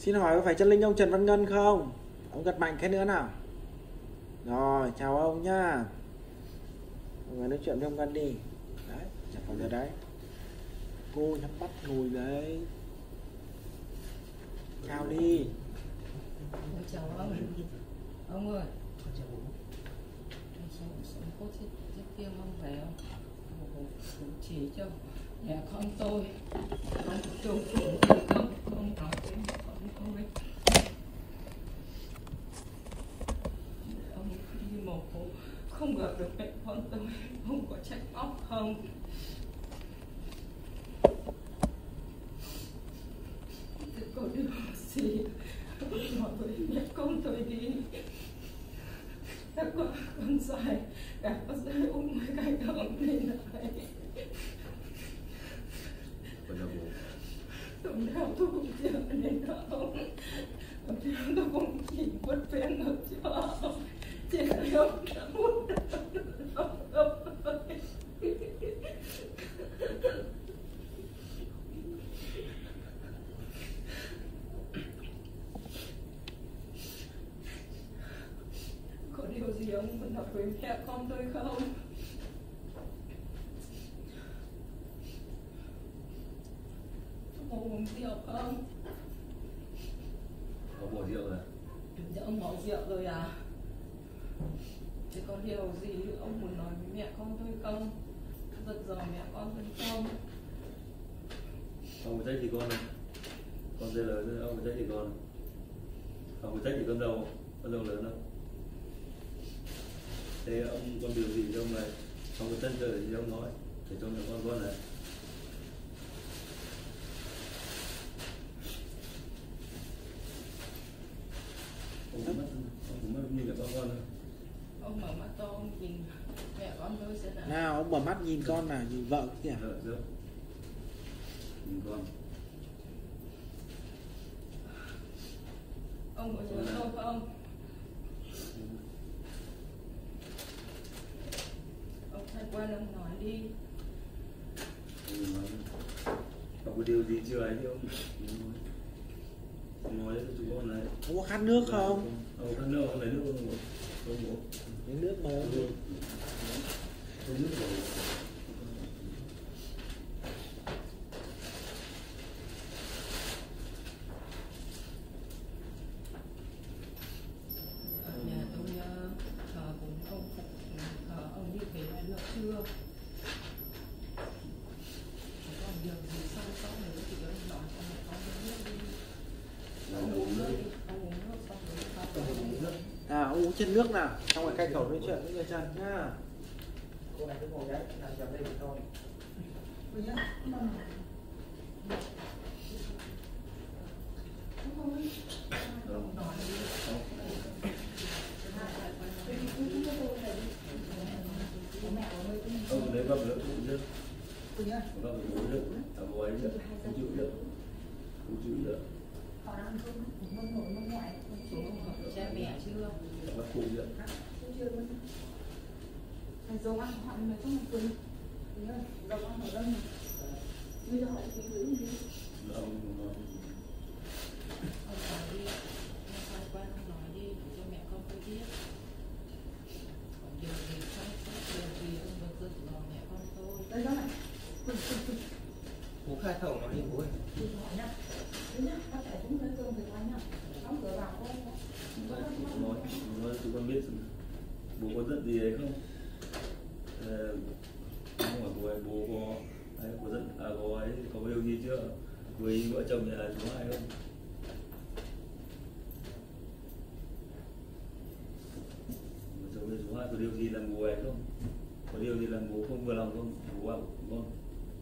Xin hỏi có phải chân linh ông Trần Văn Ngân không? Ông gật mạnh cái nữa nào. Rồi, chào ông nhá. Mọi người nói chuyện với ông Ngân đi. Đấy, chào vào giờ đấy. Cô nhắm mắt ngồi đấy. Chào đi. Chào ông ơi. Sống có chiếc tiêm ông về không? Cũng chỉ cho nhà con tôi. Con chung không nói với con tôi. Ông đi mổ không gặp được mẹ con tôi, ông có trách móc không? Thế có điều gì nói với mẹ con tôi đi. Đã có con dài, đã có rơi ung với cái ông nên là vậy. Tôi theo tôi cũng chưa nên là ông. Tôi theo tôi cũng chỉ vất vén được cho ông. Chỉ là ông đã muốn ông thôi. Có điều gì ông muốn nói với mẹ con tôi không? Ông uống rượu không? Ông bỏ rượu rồi. Dạ ông bỏ rượu rồi à? Thế có điều gì ông muốn nói với mẹ con tôi không? Giật dò mẹ con tôi không? Ông có trách gì con không? Con dây lớn ông có trách gì con? Ông có trách gì con dâu lớn không? Thế ông con điều gì cho ông này? Ông có chân trời gì ông nói để cho mẹ con này. Ông có mắt nhìn mẹ con không? Ông mở mắt to ông nhìn mẹ con tôi sẽ nào. Nào, ông mở mắt nhìn con nào, nhìn vợ kìa. Được. Nhìn con. Ông có nhớ tôi không? Ông thay quen ông nói đi. Ông có điều gì chưa ấy đi ông? Ông nói cho chúng con này. Ông có khát nước không? Ông khát nước, ông lấy nước không? Lấy nước mà. Lấy nước rồi. Ở nhà tôi thờ cùng ông Phật, thờ ông đi về lại được chưa? Còn điều gì sau nữa thì ông nói cho mẹ con biết đi. Ông uống nước đi, ông uống nước xong rồi ông uống nước. À, ông uống chân nước nào. Xong rồi cay khẩu nói chuyện với người Trần nhá. Cô này cứ ngồi đấy, làm chậm đây thì thôi. Cô nhá. Ông lấy vợ nữa uống nước. Cô nhá. Vợ uống nước. Bố ấy nước. Không chịu nước. Không chịu nước. Họ đang không nổi mông ngoại. Xuống hỏi cha mẹ chưa? Bắt phụ nước. Chưa luôn. Thầy dâu ăn họ nói trong một tuần. Nhớ, dâu ăn ở đâu nhỉ? Bây giờ họ chỉ gửi đi. Ông nói đi, ông thay quen ông nói đi để cho mẹ con tôi biết. Còn điều gì không, điều gì ông được giật dò mẹ con tôi. Đây đó này. Bố khai khẩu nói đi bố ơi. Chị hỏi nhá. Đấy nhá, bác chạy xuống lấy cơm về quán nhá. Đóng cửa vào cô. nói chúng con biết bố có giận gì đấy không? Không phải bố ấy, bố có giận bố ấy có điều gì chưa với vợ chồng nhà chú Hai không? Vợ chồng nhà chú Hai có điều gì làm bố ấy không? Có điều gì làm bố không vừa lòng không? Bố bảo của con.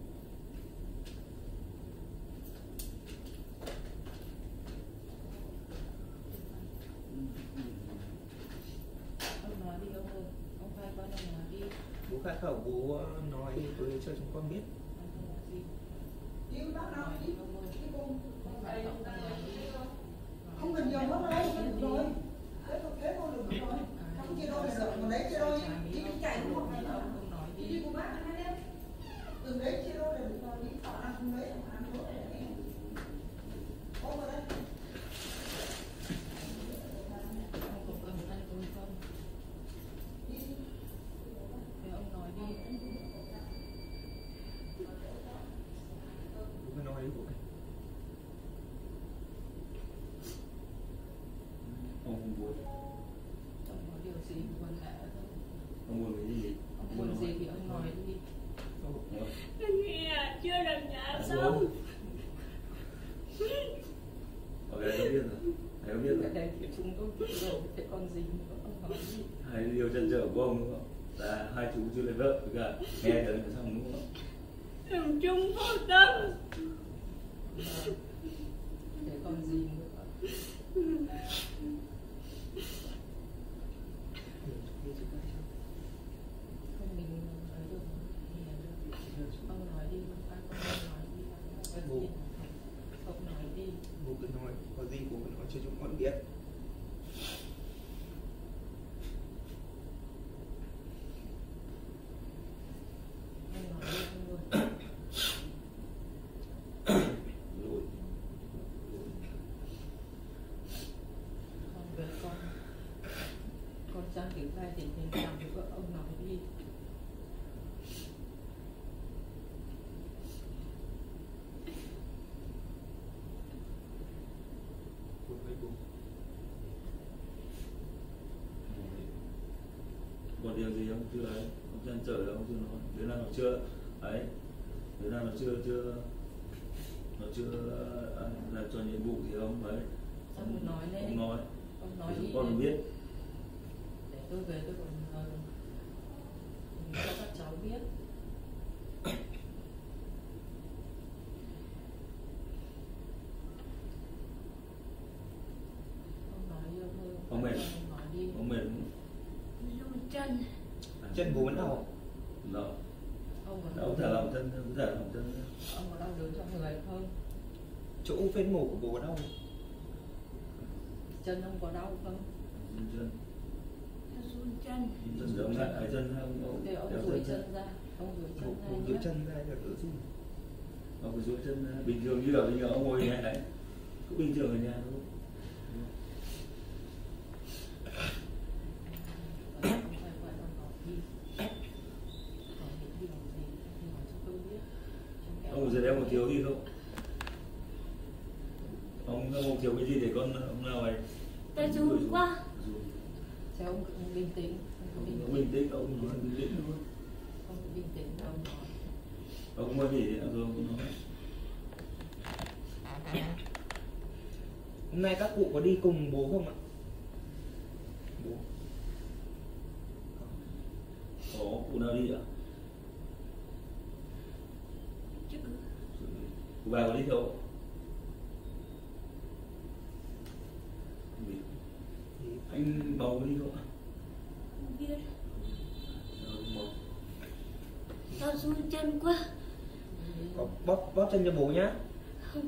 Ông nói đi ông ơi, ông thay quen ông nói đi. Bố khai khẩu bố nói với cho chúng con biết. Ông không nói gì. Yêu bác nào Nói đi. đi ông ơi. Ông phải ông nói đi. Không cần nhiều hết đâu, được rồi. Thế thôi được rồi. Không chia đôi là được, còn đấy chia đôi. Đi chạy cũng một ngày nữa. Ông nói đi. Đi cùng bác hai đêm. Từ đấy chia đôi là được rồi. Đi họ ăn không đấy, họ ăn thôi. Ôm vào đây. Không có điều gì buồn lạ đâu. Ông buồn cái gì? Ông buồn gì thì ông nói đi. Anh nghe chưa làm nhà xong. Ok, tôi biết rồi. Thầy có biết rồi. Ở đây thì chúng tôi biết rồi, thế còn gì nữa, ông nói đi. Hai điều chân trở của ông đúng không? Là hai chú chưa lấy vợ, với cả nghe được xong đúng không? Làm chung vô tâm. Thế còn gì nữa. Không mình nói được. Ông nói đi, ai không nói đi. Ông nói đi. Bố cứ nói, có gì bố cứ nói cho chúng con biết. Ông nói đi, ông luôn. Rồi. Con với con Trang tiếng vai tình cảm với vợ ông nói đi. Bố ơi bố. Còn điều gì ông chưa ấy? Ông chân trở là ông chưa nói. Đứa nào nó chưa ấy. Đứa nào nó chưa làm cho nhiệm vụ thì ông ấy. Ông nói lên. Ông nói. Ông nói Để đi. chúng con biết. Để tôi về tôi còn cho các cháu biết. Ông nói yêu thôi. Ông mệt. Ông nói đi. Ông mệt. Run chân. Chân bố vẫn đau. Đó. Ông Ông thả lỏng chân, thả lỏng chân. Ông có đau đớn trong người không? Chỗ vết mổ của bố đau. Chân ông có đau không? Chân. Run chân. Chân giống lại cái chân ông. Để ông kéo duỗi chân ra. Ông duỗi chân ra Bố nhé. duỗi chân ra là đỡ gì. Ông phải duỗi chân ra. Bình thường như là bây giờ ông ngồi nhà này. Cũng bình thường ở nhà thôi. Ông phải gọi ông nói đi. Còn những điều gì thì nói cho tôi biết. Ông giờ đây ông thiếu gì không? Ông không thiếu cái gì để con ông nào ấy? Ta run quá. Thế ông bình tĩnh. Ông Ông bình tĩnh, ông nói bình tĩnh luôn. Ông bình tĩnh và ông nói. Ông mới gì rồi ông nói. Hôm nay các cụ có đi cùng bố không ạ? Bố. Có cụ nào đi ạ? Chứ Cụ bà có đi đâu? Anh bầu có đi không ạ? không biết. Bầu. Tao run chân quá. Bóp chân cho bố nhá. Không.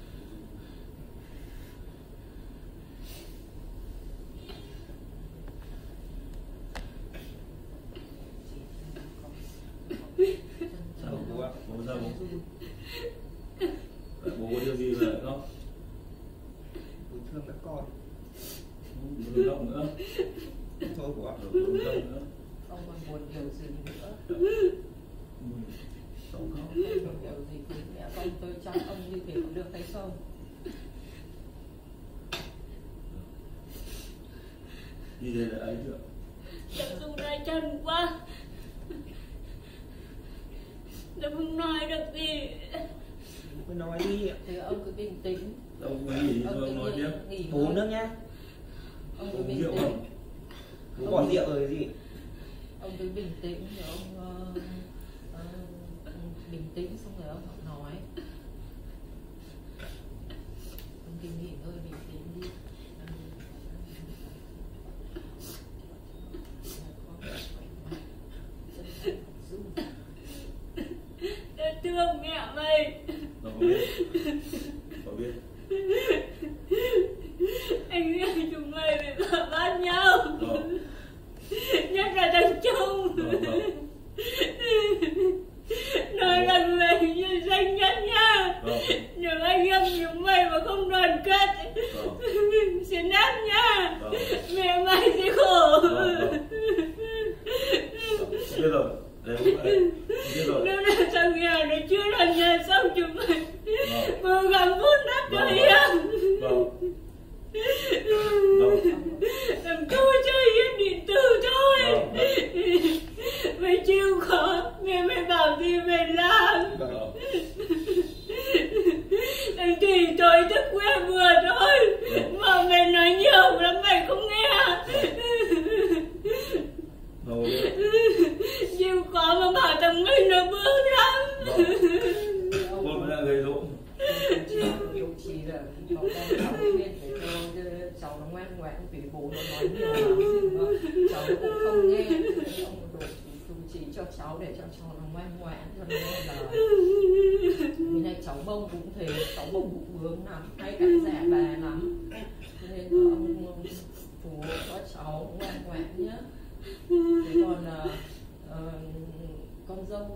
Sao bố ạ? Bố sao bố? Bố có điều gì mà không? Bố thương các con. Đừng khóc nữa. Thôi bố ạ. Đừng khóc nữa. Ông còn buồn điều gì nữa. Không khóc. Không buồn điều gì thì mẹ con tôi chăm ông như thế có được hay không? Như thế là ấy chưa? Tao run tay chân quá. Tao không nói được gì. Bố cứ nói đi ạ. Thì ông cứ bình tĩnh. Ông có nghỉ thôi ông nói tiếp. Nghỉ Bố nước nhá. Ông cứ Uống bình rượu tĩnh. không? Bố bỏ rượu rồi gì. Ông cứ bình tĩnh rồi ông bình tĩnh xong rồi ông nói. Ông cứ nghỉ ngơi bình tĩnh đi. Tao thương mẹ mày. Không biết. Có biết. Anh nghĩ chúng mày bị vợ bắt nhau. Nhất là thằng Trung. Nói rằng mày như danh nhất nha. Nhưng anh em chúng mày mà không đoàn kết sẽ nát nha. Mẹ mày sẽ khổ. Biết rồi. Để bố ấy. Biết rồi. Nếu là thằng nhà nó chưa làm nhà xong chúng mày cố gắng vun đắp cho Hiền. nên để cho cháu nó ngoan ngoãn vì bố nó nói nhiều lắm nhưng mà cháu nó cũng không nghe. Ông đổ chủ trì cho cháu để cho cháu nó ngoan ngoãn cho nên là vì này cháu bông cũng thế, cháu bông cũng bướng lắm, hay cả già bà lắm nên là ông phù hộ cho cháu ngoan ngoãn nhá. Thế còn con dâu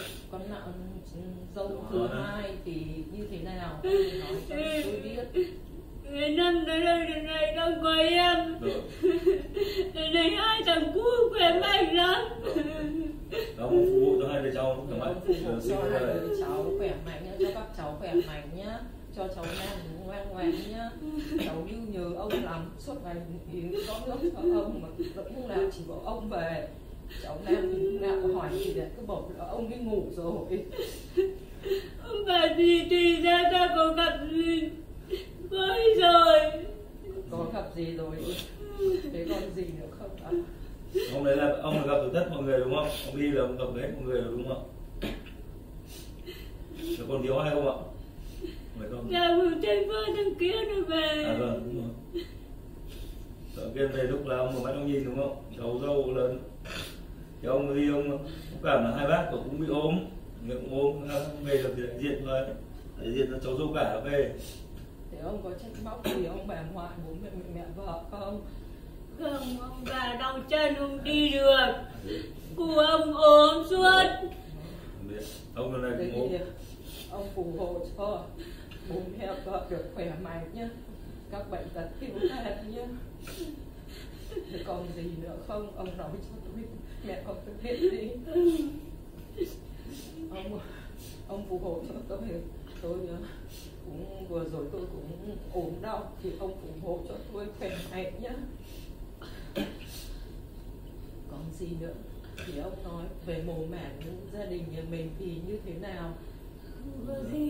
thứ hai thì như thế nào ông nói cho tôi biết. Người năm tới đây lần này đang có em. Lần này hai thằng cu khỏe mạnh lắm. Ông phù hộ cho hai đứa cháu khỏe mạnh. Ông phù hộ cho hai đứa cháu khỏe mạnh nhá, cho các cháu khỏe mạnh nhá, cho cháu Nam ngoan ngoãn nhá. Cháu như nhớ ông lắm, suốt ngày thì có nước cho ông mà lúc nào chỉ có ông về. Cháu Nam thì lúc nào có hỏi gì đấy cứ bảo là ông đi ngủ rồi. Ông bà thì ra ta có gặp gì với rồi. Có gặp gì rồi? Thế còn gì nữa không ạ? Ông đấy là ông gặp được tất mọi người đúng không? Ông đi là ông gặp hết mọi người rồi đúng không? Rồi còn thiếu ai không ạ? Phải không? Dạ vừa thấy vợ thằng kia nó về. À vâng đúng rồi. Ở kia về lúc là ông mở mắt ông nhìn đúng không? Cháu dâu lớn. Thì ông đi ông cảm là hai bác cũng bị ốm, miệng ốm về được thì đại diện thôi, đại diện là cháu dâu cả về. Thế ông có trách móc gì ông bà ngoại bố mẹ vợ không? Không, ông bà đau chân không đi được. Cụ ông ốm suốt. Ông lần này cũng ốm. Ông phù hộ cho bố mẹ vợ được khỏe mạnh nhé, các bệnh tật tiêu tan nhé. Thế còn gì nữa không? Ông nói cho tôi, mẹ con tôi biết đi. Ông phù hộ cho tôi cũng vừa rồi tôi cũng ốm đau thì ông phù hộ cho tôi khỏe mạnh nhé. Còn gì nữa thì ông nói về mồ mả gia đình nhà mình thì như thế nào? Có gì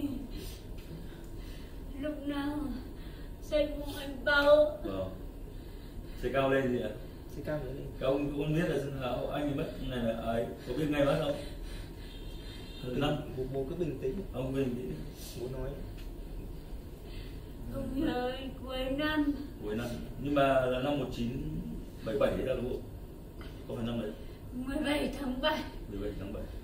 lúc nào xây cùng anh Bao. Xây cao lên gì ạ? Xây cao lên. Các ông cũng biết là anh ấy mất này là ai có biết ngày mất không? Năm bố cứ bình tĩnh. Ông bình tĩnh. Bố nói. Ông nhớ cuối năm. Cuối năm. Nhưng mà là năm 1977 đấy là đúng không? Có phải năm đấy? 17 tháng 7. 17 tháng 7.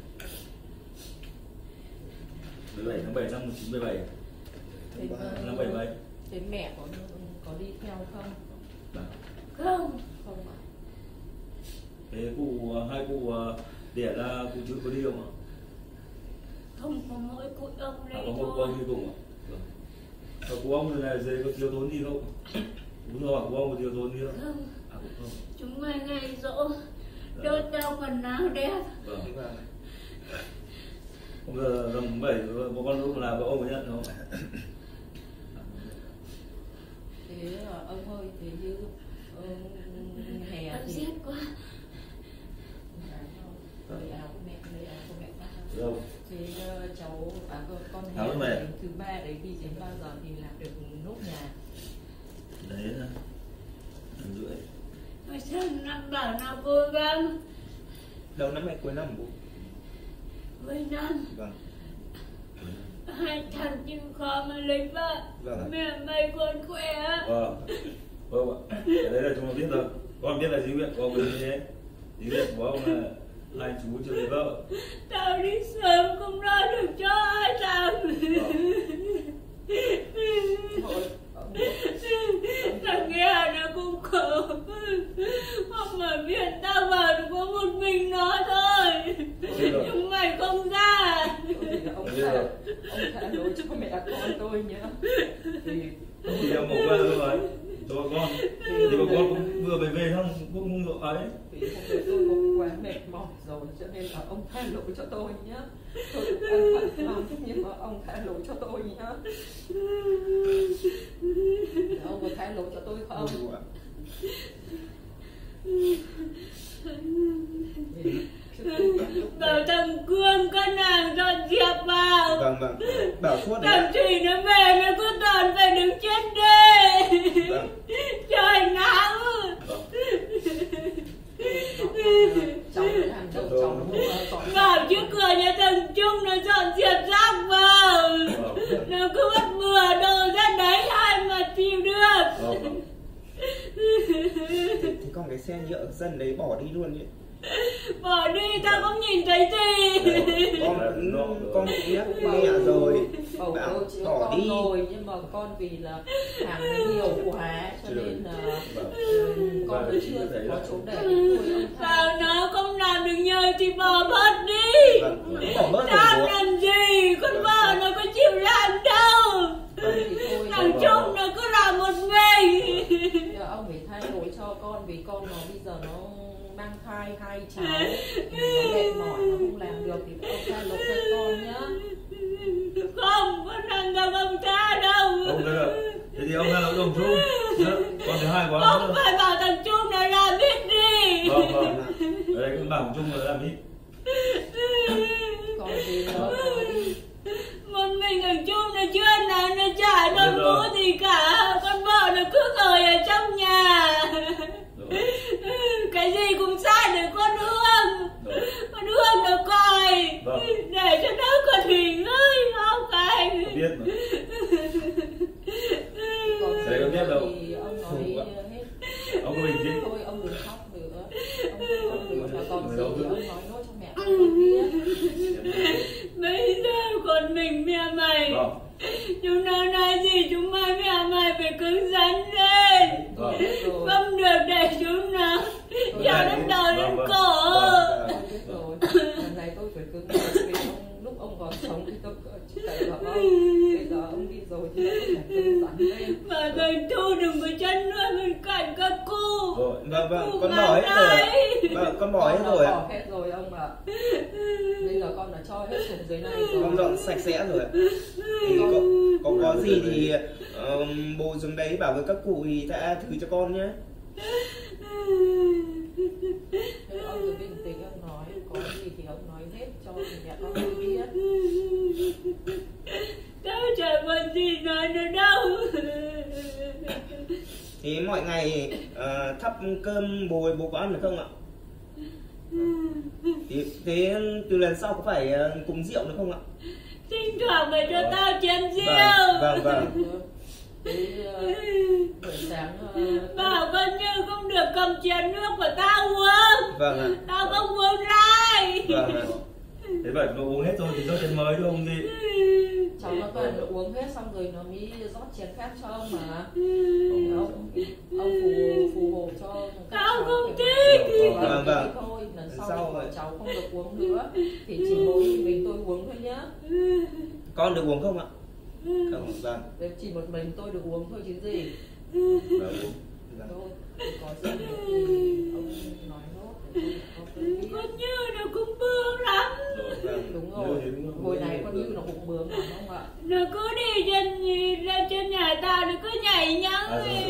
17 tháng 7 năm 1977. Năm 77. Thế mẹ có đi theo không? Không. Không ạ. Thế hai cụ đẻ ra cụ chứ có đi không ạ? Không, có mỗi cụ ông đây có thôi. một ông đi cùng ạ? Và cụ ông này là có thiếu thốn gì không? Đúng rồi, cụ ông có thiếu thốn gì không? Không. Cũng không. Chúng mày ngày dỗ đốt theo quần áo đẹp. Vâng. Bây giờ tầm 7 có con lúc nào có ông có nhận không? Thế ông ơi, thế như hè thì rét quá. lấy áo của mẹ ta. Đâu? Thế cháu con hè thứ 3 đấy thì đến bao giờ thì làm được nốt nhà? Đấy là 5 rưỡi. Sao năm bảo nào cố gắng. Đầu năm hay cuối năm bố? Cuối năm. Vâng. Hai thằng chịu khó mà lấy vợ. Vâng. Mẹ mày còn khỏe. Vâng ạ. Đấy là chúng nó biết rồi. Con biết là dĩ nguyện của ông là như thế. Dĩ nguyện của ông là hai chú chưa lấy vợ. Tao đi sớm không lo được cho ai thằng. Thằng nghe nó cũng khổ. Không mà biết tao vào được có một mình nó thôi. Nhưng mày không ra. Ông thả lỗi cho mẹ con tôi nhé. Thì ông bỏ qua rồi. Cho con. Thì bà con cũng vừa về xong cũng không độ ấy. Vì hôm nay tôi cũng quá mệt mỏi rồi cho nên là ông tha lỗi cho tôi nhé. Tôi cũng ân hận lắm nhưng mà ông tha lỗi cho tôi nhé. Ông có tha lỗi cho tôi không? Bảo thằng Cương con nàng dọn dẹp vào. Vâng. Bảo suốt đấy. Thằng Thủy nó về nó cứ toàn phải đứng trên đê. Vâng. Trời nắng. Bảo trước cửa nhà thằng Trung nó dọn dẹp rác vào. Nó cứ vứt bừa đồ ra đấy. xong cái xe nhựa dân đấy bỏ đi luôn chứ. Bỏ đi tao không nhìn thấy gì. Con cũng nhắc mẹ rồi. Bầu Bảo tôi chữa bỏ con đi. rồi, nhưng mà con vì là hàng nó nhiều quá cho nên là con vẫn chưa có chỗ để thôi ông Bảo nó không làm được nhờ thì bỏ bớt đi. Vâng, bỏ bớt rồi Làm bố ạ. làm gì, con vợ nó có chịu làm đâu. Thằng Trung nó cứ làm một mình. Giờ ông phải thay đổi cho con vì con nó bây giờ nó mang thai 2 cháu, nó mệt mỏi nó không làm được thì ông thay đổi cho con nhá. Không, con làm đâu ông ta đâu. Không được đâu. Thế thì ông ra lỗi đồng chung. Con thứ hai của ông. Không phải bảo thằng Trung nó làm hết đi. Vâng. Ở đây con bảo chung là làm ít. Còn gì nữa đi. Một mình thằng Trung nó chưa nào nó chả đội mũ gì cả. Con vợ nó cứ ngồi ở trong nhà. Cái gì cũng sai để con Hương. Con Hương nó coi. Để cho nó còn nghỉ ngơi không anh. Biết mà. Đấy con biết đâu. Ông nói hết. Ông có bình tĩnh. Thôi ông đừng khóc nữa. Ông đừng là còn gì thì ông nói nốt cho mẹ con biết. Bây giờ còn mình mẹ mày. Chúng nó nói gì chúng mày mẹ mày phải cứng rắn lên. Không được để chúng nó cho nó đầu đến cổ. Biết rồi. Lần này tôi phải cứng rắn vì lúc ông còn sống thì tôi cậy vào ông. Bây giờ ông đi rồi thì tôi phải cứng rắn lên. Mà thầy Thu đừng có chân nữa bên cạnh các cô. Vâng, con bỏ hết rồi. Vâng, con bỏ hết rồi ạ. Bỏ hết rồi ông ạ. Bây giờ con đã cho hết xuống dưới này rồi. Con dọn sạch sẽ rồi ạ. Thì có gì thì bố xuống đấy bảo với các cụ thì tha thứ cho con nhé. Thế ông cứ bình tĩnh ông nói, có gì thì ông nói hết cho mẹ con biết. Tao chẳng còn gì nói nữa đâu. Thì mọi ngày thắp cơm bố có ăn được không ạ? Thì thế từ lần sau có phải cúng rượu nữa không ạ? Thỉnh thoảng phải cho tao chén rượu. Vâng. Buổi sáng bảo con Như không được cầm chén nước của tao uống. Vâng ạ. Tao không uống lại. Vâng ạ. Thế vậy nó uống hết rồi thì cho chén mới chứ không gì. cháu nó toàn nó uống hết xong rồi nó mới rót chén khác cho ông mà. Ông phù hộ cho tao không thích. Vâng. Thôi lần sau thì cháu không được uống nữa thì chỉ mỗi mình tôi uống thôi nhá. Con được uống không ạ? Không, vâng. Chỉ một mình tôi được uống thôi chứ gì. Thôi, có gì thì ông nói nốt để tôi con Như nó cũng bướng lắm. Đúng rồi, hồi này con Như nó cũng bướng lắm không ạ? Nó cứ đi trên nhà tao nó cứ nhảy nhăng.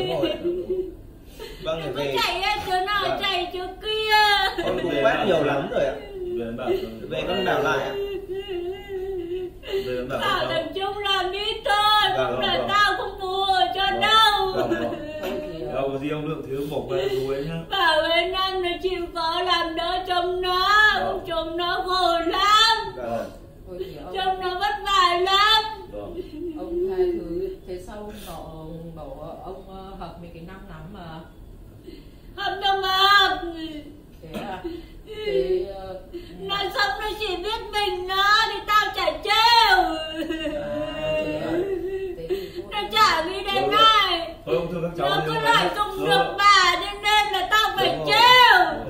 Vâng, nó cứ về chạy ra chỗ nào chạy chỗ kia. con cũng quét nhiều lắm rồi ạ. Về con bảo lại ạ. Bảo thằng Trung làm ít thôi, không là tao không phù hộ cho đâu. Đâu có gì ông lượng thứ bộc về cuối nhá. Bảo ấy năm nó chịu khó làm đỡ chồng nó, chồng nó khổ lắm. Chồng nó vất vả lắm. Ông tha thứ, thế sau họ bảo ông hợp mấy cái năm lắm mà. Hợp đâu mà hợp. Thế à? Thế nó sống nó chỉ biết mình nó thì tao chả trêu. Nó chả nghĩ đến này. Nó cứ lợi dụng được bà cho nên là tao phải trêu.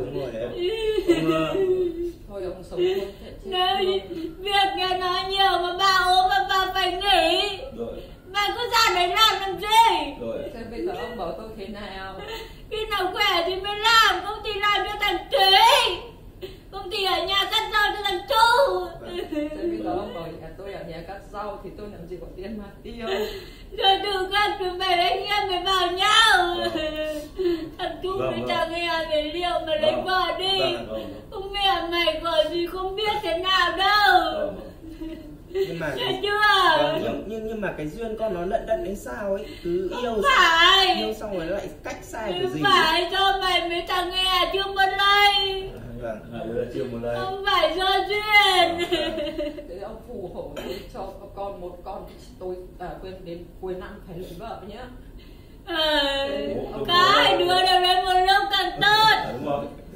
thôi ông sống luôn. Nếu việc nhà nó nhiều mà bà ốm mà bà phải nghỉ. Bà cứ ra đấy làm gì? Thế bây giờ ông bảo tôi thế nào? Khi nào khỏe thì mới làm, công ty làm cho thằng Trí. Công ty ở nhà cắt rau cho thằng Chu. Thế bây giờ ông bảo tôi ở nhà cắt rau thì tôi làm gì có tiền mà tiêu. Rồi từ các chúng mày anh em mới vào nhau. Thằng Chu mới chẳng nghe về liệu mà lấy vợ đi. Không mẹ mày gọi gì không biết thế nào đâu. Nhưng mà nhưng mà cái duyên con nó lận đận đến sao ấy, cứ yêu xong rồi lại cách sai cái gì. Không phải do mày mới chẳng nghe chưa một lời. Không phải do duyên. Thế ông phù hộ cho con một con tôi quên đến cuối năm phải lấy vợ nhá. Cả hai đứa đều lấy một lúc càng tốt.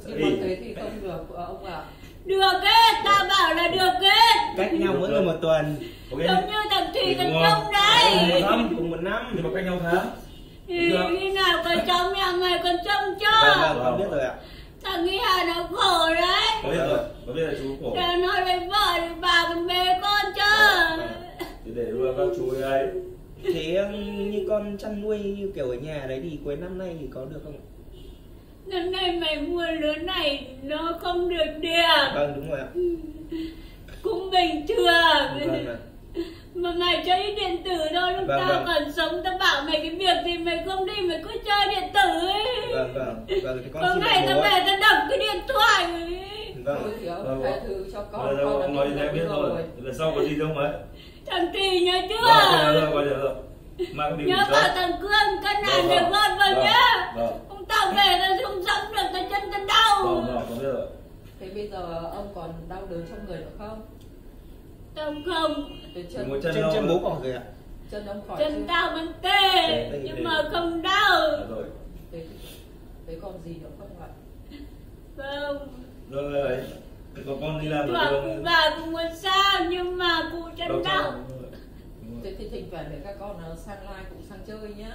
Nhưng mà thế thì không được ông ạ. Được hết, tao bảo là được hết. Cách nhau mỗi người 1 tuần. Giống như thằng Thủy thằng Trông đấy. Cùng 1 năm. Nhưng mà cách nhau tháng. Thì khi nào con cháu mẹ mày còn trông cho. Vâng, biết rồi ạ. Thằng Nghi Hà nó khổ đấy. Có biết rồi, có biết là chú khổ. Để nó lấy vợ thì bà còn bế con chứ. Thì để luôn các chú ấy. Thế như con chăn nuôi như kiểu ở nhà đấy thì cuối năm nay thì có được không? Năm nay mày mua lứa này nó không được đẹp. Vâng, đúng rồi ạ. Cũng bình thường. Vâng ạ. Mà mày chơi ít điện tử thôi, lúc Vâng, tao vâng. còn sống tao bảo mày cái việc gì mày không đi mày cứ chơi điện tử ấy. Vâng, thì con Có xin ngày lỗi tao bố về ạ. tao đập cái điện thoại ấy. Vâng. Thôi thì Vâng, ông tha thứ cho con Rồi, đã ông nói biết em biết rồi. Lần sau có gì không ấy? Thằng Trì nhớ chưa? Rồi, rồi. Mang đi Nhớ ngủ bảo sớm. thằng Cương cân Vâng, hàng vâng. được gót vào Vâng, nhá. vâng. Ông tao về tao không sống được, tao chân tao đau. Vâng, có biết rồi. Thế bây giờ ông còn đau đớn trong người nữa không? Tao không, Cái Một chân chân Chân đau. bố còn rồi ạ. chân ông khỏi chân chưa? tao vẫn tê, Đây, nhưng đây. mà không đau. Rồi. Thế còn gì nữa không ạ? Không, Rồi ấy. Có con đi làm cụ ở cụ bà cũng muốn sao nhưng mà cụ chân đau. Thế thì thỉnh thoảng để các con nó sang live cũng sang chơi nhá.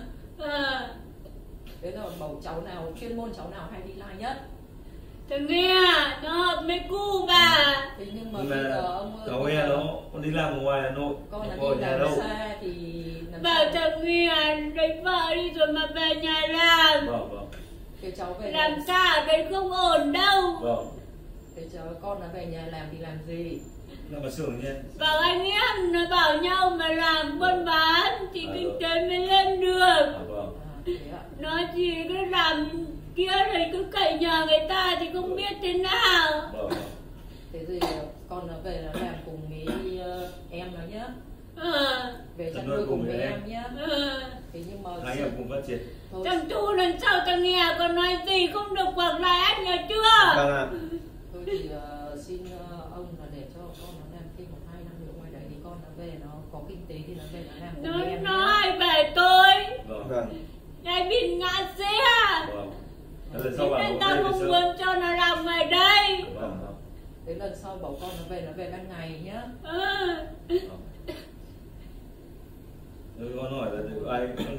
Thế là bầu cháu nào, chuyên môn cháu nào hay đi live nhất? Thằng nghe nó hợp với cu bà. Thế nhưng mà Nhưng bây mà giờ ông ơi, cháu nghe nó con đi làm ở ngoài Hà Nội, con là có ở đi nhà làm đâu. xa thì làm Bảo sao? thằng nghe lấy vợ đi rồi mà về nhà làm. Vâng. Thế cháu về Làm sao ở đây không ổn đâu. Vâng. Thế cháu con nó về nhà làm thì làm gì? Làm ở xưởng nhé. Bảo anh em nó bảo nhau mà làm buôn bán thì kinh tế mới lên được. Vâng. Thế ạ. Nó chỉ cứ làm kia rồi cứ cậy nhờ người ta thì không biết thế nào. Vâng. Thế thì con nó về nó làm cùng với em nó nhá. Về chăn nuôi cùng với em nhá. Thế nhưng mà Hai em cùng phát triển. thôi, Thằng Thu lần sau thằng nghe còn nói gì không được quảng lại anh nhớ chưa? Vâng ạ. thôi thì xin ông là để cho con nó làm thêm 1-2 năm nữa ngoài đấy thì con nó về nó có kinh tế thì nó về nó làm cùng với em nhá. Nó hay về tôi. Vâng. Này bị ngã xe. Vâng. Lần sau bảo Nên về tao thì không sớm. muốn cho nó làm ngoài đây. Vâng. Thế lần sau bảo con nó về ban ngày nhá. Rồi con hỏi là được ai con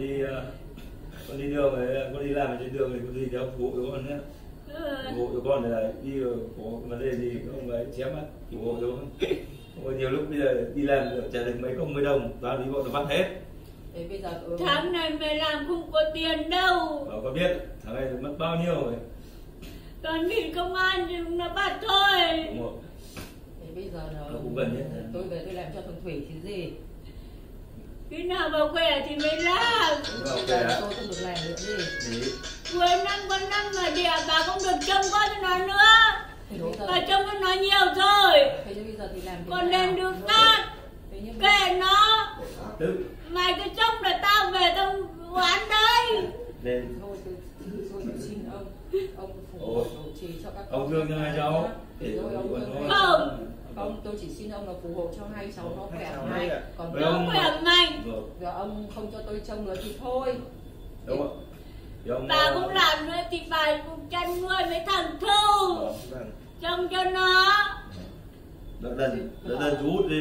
đi đường này, con đi làm trên đường thì có gì thì phục vụ cho con nhé. Phục vụ cho con này là đi có vấn đề gì không phải chém mắt phục vụ cho con. Không nhiều lúc bây giờ đi làm trả được mấy công 10 đồng, toàn đi bọn nó bắt hết. Thế bây giờ Tháng này mày làm không có tiền đâu. Con biết tháng này mất bao nhiêu rồi. Còn bị công an thì nó bắt thôi. Đúng không? thế bây giờ Nó cũng gần nhất. tôi về tôi làm cho thằng Thủy chứ gì. Khi nào mà khỏe thì mới làm. Đúng không? Bây giờ tôi không được làm nữa gì. Đấy. Cuối năm con năm mà đẻ bà không được trông con cho nó nữa. Thế bây giờ Bà trông con nó nhiều rồi. thế bây giờ thì làm thế Con nào? nên được khác. Thế nhưng mà Kệ nó. Tức Mày cứ trông là tao về tao oán đây. nên thôi tôi xin ông phù hộ Ôi. độ trì cho các ông thương cho hai cháu để Thôi ông thương con hai Không. Không, tôi chỉ xin ông là phù hộ cho hai cháu nó khỏe cháu mạnh. đây ạ. Còn Với Nó ông- khỏe mạnh. Vâng. giờ ông không cho tôi trông nữa thì thôi. Đúng không? Thì ông Bà không làm nữa thì bà cũng chăn nuôi với thằng Thu. Vâng. Trông cho nó. đợt lần chú út đi.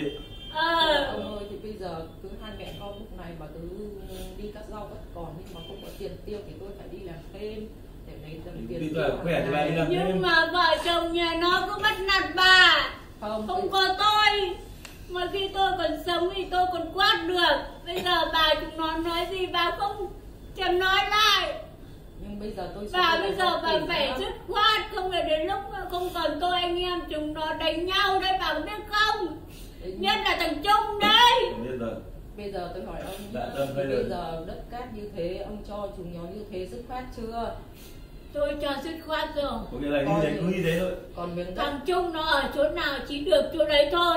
Ông ơi thì bây giờ cứ hai mẹ con lúc này mà cứ đi cắt rau cắt còn nhưng mà không có tiền tiêu thì tôi phải đi làm thêm để lấy tiền Bây tiêu giờ hàng khỏe thì bà đi ngày. làm thêm. Nhưng mà vợ chồng nhà nó cứ bắt nạt bà. Không, Không có tôi. Mà khi tôi còn sống thì tôi còn quát được. Bây giờ bà chúng nó nói gì bà không thèm nói lại. nhưng bây giờ tôi Bà sẽ bây đi giờ làm bà tiền phải nữa. dứt khoát. Không là đến lúc không còn tôi anh em chúng nó đánh nhau đấy bà biết không. Đấy, Nhất là thằng Trung đấy. Không biết rồi. bây giờ tôi hỏi ông Dạ, nhá, vâng, thì bây bây giờ- giờ đất cát như thế ông cho chúng nó như thế dứt khoát chưa? Tôi cho dứt khoát rồi. Có nghĩa là như thế cứ như thế thôi. Còn miếng đất Thằng Trung nó ở chỗ nào chỉ được chỗ đấy thôi.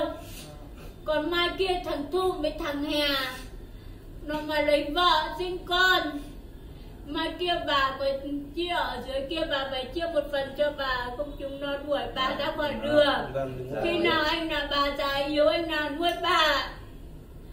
Còn mai kia thằng Thu với thằng Hè nó mà lấy vợ sinh con, mai kia bà phải chia ở dưới kia, bà phải chia một phần cho bà, không chúng nó đuổi bà ra khỏi đường. Vâng, đúng rồi. Khi nào anh là bà già yếu, anh nào nuôi bà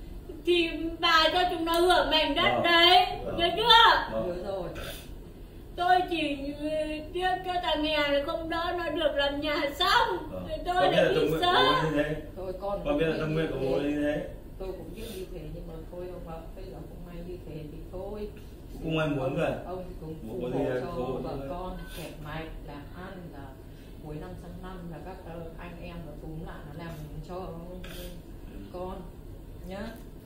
thì bà cho chúng nó hưởng mảnh đất Vâng. đấy, Vâng. nhớ chưa? Vâng. nhớ rồi. Tôi chỉ tiếc cho thằng nghèo thì không đỡ nó được làm nhà xong. Tôi đã đi sớm. Thôi con biết là tâm nguyện của bố như thế. Tôi cũng biết như thế nhưng mà thôi ông bảo bây giờ không may như thế thì thôi. Không ai muốn cả. Ông cũng phù hộ cho vợ con khỏe mạnh, làm ăn, là cuối năm sang năm là các anh em nó túm lại nó làm cho con nhá.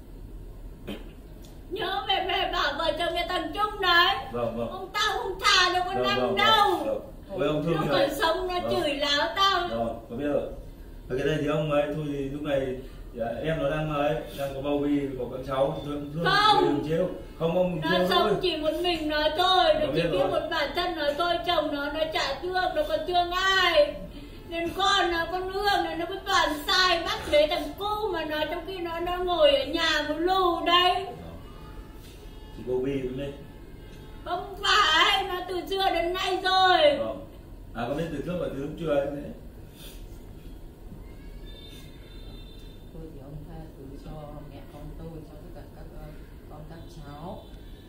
Nhớ về bảo vợ chồng nhà thằng Trung đấy. Vâng. Ông tao không thả được con năm đâu. Với ông thương nó còn sống nó chửi láo tao. Rồi, có biết rồi. Ở cái đây thì ông ấy thôi thì lúc này em nó đang có bầu bì, có các cháu thì tôi cũng thương, đừng trêu. Không ông nó sống chỉ một mình nó thôi, nó chỉ biết một bản thân nó thôi, chồng nó chả thương, nó còn thương ai. Nên con Hương này nó cứ toàn sai bắt để thằng cu mà nó trong khi nó đang ngồi ở nhà một lù đây. Thì bầu bì đúng đấy. Không phải, nó từ xưa đến nay rồi. Có biết từ trước và từ lúc trưa ấy đấy. Thôi thì ông tha thứ cho mẹ con tôi, cho tất cả các con các cháu.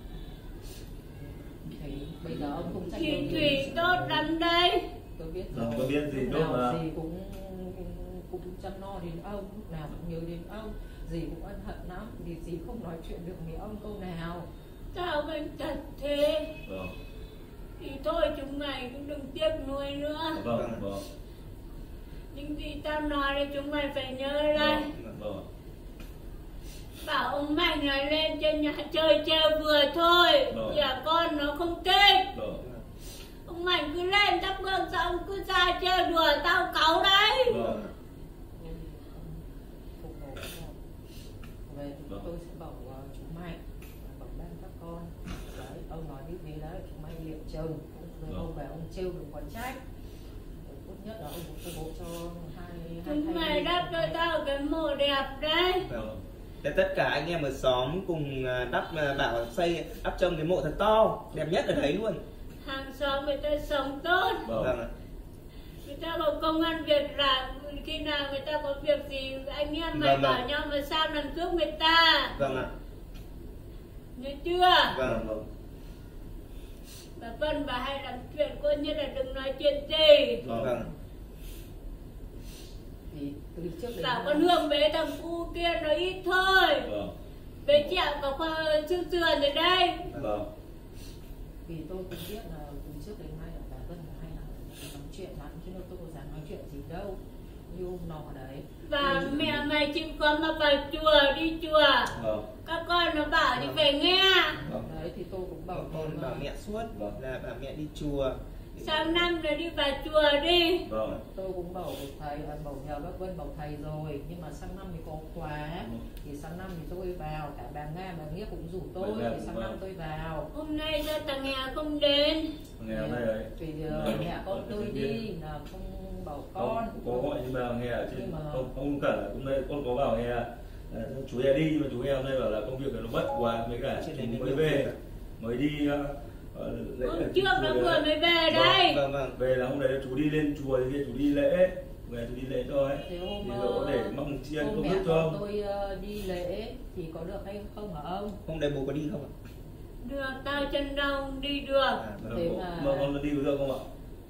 Thì bây giờ ông không trách chị Thủy tốt lắm đây. Tôi biết rồi. Có biết gì tốt mà. Gì cũng chăm lo đến ông, lúc nào cũng nhớ đến ông. Dì cũng ân hận lắm, vì dì không nói chuyện được với ông câu nào. Sao anh thật thế? Thì thôi chúng mày cũng đừng tiếc nuôi nữa. Vâng. Những gì tao nói thì chúng mày phải nhớ đây. Bảo ông Mạnh là lên trên nhà chơi treo vừa thôi. Nhà con nó không thích. Ông Mạnh cứ lên thắp hương xong cứ ra treo đùa tao cáu đấy. Về tôi sẽ bảo chú Mạnh, bảo ban các con. Đấy, ông nói như thế đấy, chú Mạnh liệu chồng. Rồi ông về ông trêu đừng có trách. Tốt nhất là ông cũng phù hộ cho hai chúng mày đắp cho tao cái mộ đẹp đấy. Để tất cả anh em ở xóm cùng bảo đắp trông cái mộ thật to, đẹp nhất ở đấy luôn. Hàng xóm người ta sống tốt. Người ta có công ăn việc làm, khi nào người ta có việc gì anh em mày bảo nhau mà sao làm giúp người ta. Vâng ạ. Nhớ chưa? Vâng. Bà Vân bà hay làm chuyện coi như là đừng nói chuyện gì. Vâng. Bảo con Hương bế thằng cu kia nó ít thôi. Bế chẹo có khoa xương sườn rồi đây. Vì tôi cũng biết là từ trước đến nay là bà Vân hay là nói chuyện lắm, chứ tôi có dám nói chuyện gì đâu. Như hôm nọ đấy. Và mẹ mày chịu khó mà vào chùa, đi chùa. Các con nó bảo thì phải nghe. Đấy thì tôi cũng bảo con bảo mẹ suốt là bảo mẹ đi chùa. Sang năm rồi đi vào chùa đi. Tôi cũng bảo thầy, bảo nhờ bác Vân bảo thầy rồi, nhưng mà sang năm thì có khóa. Thì sang năm thì tôi vào, cả bà Nga bà Nghĩa cũng rủ tôi, thì sang năm tôi vào. Hôm nay do thằng nghèo không đến. Nghèo đây đấy. Vì mẹ con tôi đi là không bảo con. Có gọi nhưng mà nghe chứ không cả là cũng đây con có bảo nghe chú Hè đi, nhưng mà chú Hè hôm nay bảo là công việc nó bất quá, mấy cả chú mới về, mới đi hôm trước nó vừa mới về đây. Về là hôm đấy chú đi lên chùa thì chú đi lễ, về chú đi lễ thôi. Thì hôm để mong tri ân công đức cho ông. Tôi đi lễ thì có được hay không hả ông? Hôm đấy bố có đi không ạ? Được, tao chân đau đi được. Thế mà con đi được không ạ?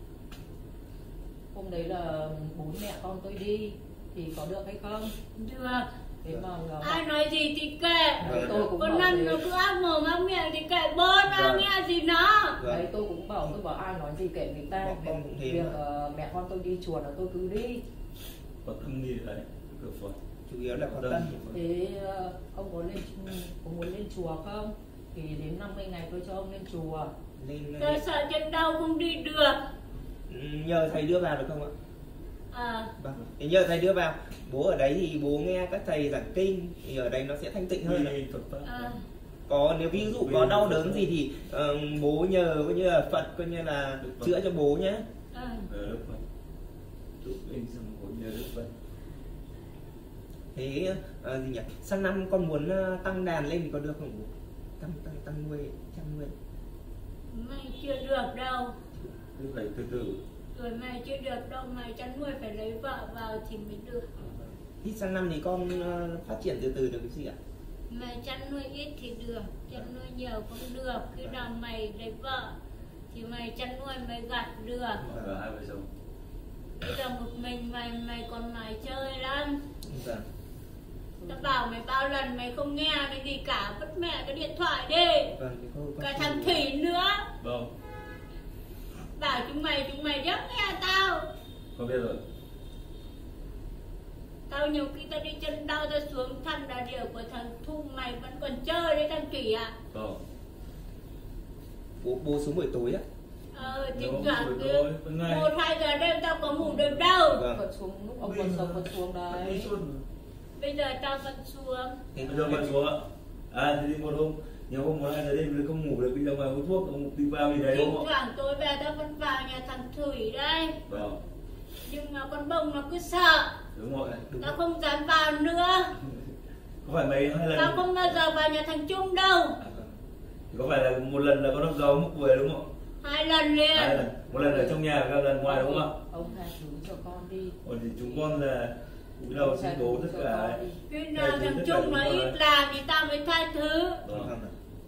Hôm đấy là bố mẹ con tôi đi thì có được hay không? Được. Thế mà ai nói gì thì kệ. Tôi cũng con năm nó cứ áp mồm áp miệng thì kệ bố tao nghe gì nó. Đấy tôi cũng bảo ai nói gì kệ người ta. Việc mẹ con tôi đi chùa là tôi cứ đi. Có tâm gì đấy, cửa Phật. Chủ yếu là có tâm. Thế ông có muốn lên chùa không? Thì đến 50 ngày tôi cho ông lên chùa. Tôi sợ chân đau không đi được. Nhờ thầy đưa vào được không ạ? Vâng. Thì nhờ thầy đưa vào. Bố ở đấy thì bố nghe các thầy giảng kinh, thì ở đây nó sẽ thanh tịnh hơn. Có nếu ví dụ có đau đớn gì thì bố nhờ coi như là Phật coi như là chữa cho bố nhé. Thế gì nhỉ? Sang năm con muốn tăng đàn lên thì có được không? Tăng nuôi, chăn nuôi. Mày chưa được đâu. Phải từ từ. Rồi mày chưa được đâu, mày chăn nuôi phải lấy vợ vào thì mới được. Ít sang năm thì con phát triển từ từ được cái gì ạ? Mày chăn nuôi ít thì được, chăn nuôi nhiều không được. Khi nào mày lấy vợ thì mày chăn nuôi mày gặt được. Cả hai vợ chồng. Bây giờ một mình mày còn mày chơi lắm. Dạ. Tao bảo mày bao lần mày không nghe cái gì cả, vứt mẹ cái điện thoại đi. Vâng, Cả thằng Thủy nữa. Vâng. Bảo chúng mày dám nghe tao. Con biết rồi. Tao nhiều khi tao đi chân đau tao xuống thăm là điều của thằng Thu mày vẫn còn chơi đấy thằng Thủy à. Vâng. Bố xuống buổi tối á. Thỉnh thoảng cứ 1-2 giờ đêm tao có ngủ được đâu. Vâng. Còn xuống lúc ông còn sống còn xuống đấy. Bây giờ tao vẫn xuống. Bây giờ vẫn xuống ạ. À thì một hôm, nhiều hôm 1-2 giờ đêm không ngủ được, đi ra ngoài hút thuốc, không đi vào gì đấy đúng Thỉnh không ạ? thoảng tối về tao vẫn vào nhà thằng Thủy đây. Vâng. Nhưng mà con bông nó cứ sợ. Đúng rồi. Tao không dám vào nữa. Có phải mấy 2 lần? Tao không bao giờ vào nhà thằng Trung đâu. Có phải là một lần là có nước dấu múc về đúng không? 2 lần liền. 2 lần. Một lần ở trong nhà và 1 lần ngoài đúng không ạ? Ông tha thứ cho con đi. Còn thì chúng con là cúi đầu xin bố tất cả. Khi nào thằng Trung nó ít làm thì tao mới tha thứ. Vâng.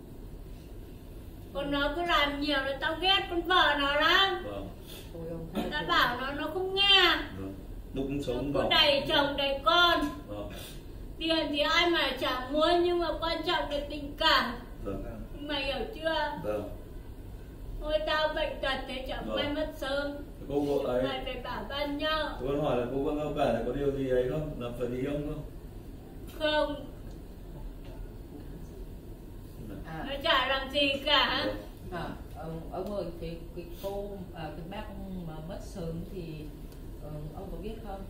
Còn nó cứ làm nhiều là tao ghét con vợ nó lắm. Vâng. Tao bảo nó không nghe. Vâng. Lúc cũng sống Nó cứ đầy chồng đầy con. Vâng. Tiền thì ai mà chả muốn, nhưng mà quan trọng là tình cảm. Vâng. Mày hiểu chưa? Vâng. Ôi tao bệnh tật thế chẳng may mất sớm. Cô vợ ấy. Mày phải bảo ban nhau. Tôi con hỏi là cô vợ cả là có điều gì ấy không? Là phần gì không? Không. Nó chả làm gì cả. Ông ơi, cái cô cái bác mà mất sớm thì ông có biết không?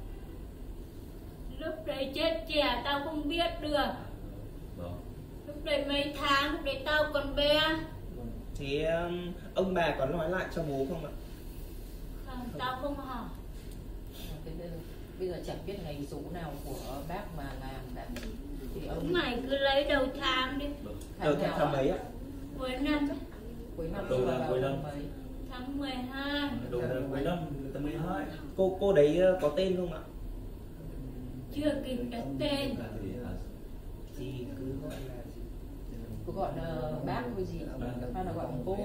Lúc đấy chết trẻ tao không biết được. Vâng. Lúc đấy mấy tháng, lúc đấy tao còn bé. Thế ông bà có nói lại cho bố không ạ? Không, tao không hỏi. Bây giờ chẳng biết ngày số nào của bác mà làm cả. Thì ông Mày cứ lấy đầu tháng đi. Đầu tháng mấy ạ? Cuối năm. Cuối năm Đầu tháng cuối năm. Tháng 12. Đầu tháng cuối năm, tháng 12. Cô đấy có tên không ạ? Chưa kịp đặt tên. Thì cứ gọi là Cô gọi là bác hay gì? Hay là gọi bằng cô?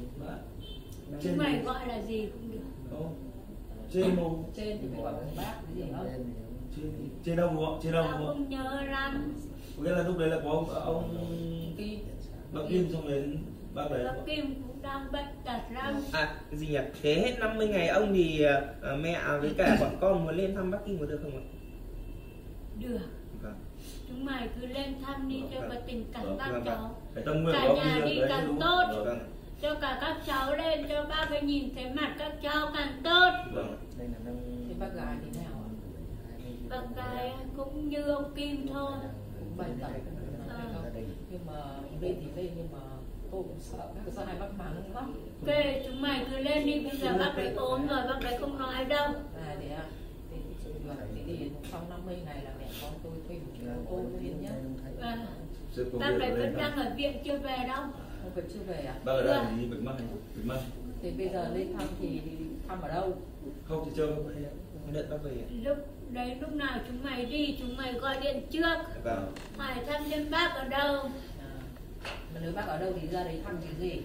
Chứ mày gọi là gì cũng được. Trên đâu? Trên thì phải gọi bằng bác cái gì không? Trên đâu đúng không? Trên đâu Tao đúng không? không nhớ lắm. Có nghĩa là lúc đấy là có ông Kim. bác Kim xong đến bác đấy. Bác Kim cũng đang bệnh tật lắm. À gì nhỉ? Thế hết 50 ngày ông thì mẹ với cả bọn con muốn lên thăm bác Kim có được không ạ? Được. Vâng. Chúng mày cứ lên thăm đi cho có tình cảm bác cháu. Cái tâm nguyện Cả của nhà ông đi đấy càng đúng tốt. không? Vâng. Cho cả các cháu lên, cho bác phải nhìn thấy mặt các cháu càng tốt. Vâng. Thế bác gái thế nào ạ? Bác gái cũng như ông Kim thôi. Cũng bệnh tật. Nhưng mà lên thì lên, nhưng mà tôi cũng sợ. Sao hai bác mắng lắm. Ok, chúng mày cứ lên đi, bây giờ bác đấy ốm rồi, bác đấy không nói đâu. À thế à? Thế thì sau 50 ngày là mẹ con tôi thuê một ô tô lên nhá. Bác đấy vẫn đang ở viện chưa về đâu. Ông vẫn chưa về à? Bác ở đây thì bệnh mắt. Thế bây giờ lên thăm thì thăm ở đâu? Không thì chơi. Đợi bác về ạ. Lúc nào chúng mày đi, chúng mày gọi điện trước. Vâng. Hỏi thăm xem bác ở đâu. Mà nếu bác ở đâu thì ra đấy thăm cái gì?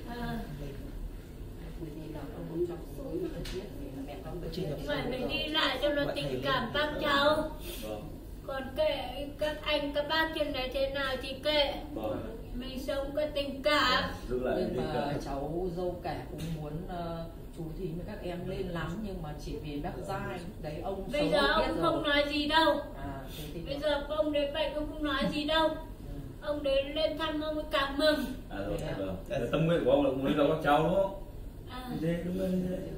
Bởi vì là ông trong tôi bị thật biết vì là mẹ con tôi chết. Mày phải đi lại cho nó tình cảm bác cháu. Còn kệ các anh, các bác trên này thế nào thì kệ. Mình sống có tình cảm. Nhưng mà cháu dâu cả cũng muốn chú Thí với các em lên lắm, nhưng mà chỉ vì bác dai đấy ông bây giờ ông không nói gì đâu. Bây giờ ông đến bệnh ông không nói gì đâu. Ông đến lên thăm ông mới cảm mừng. Tâm nguyện của ông là muốn gặp các cháu đúng không? Như thế, đúng rồi như thế.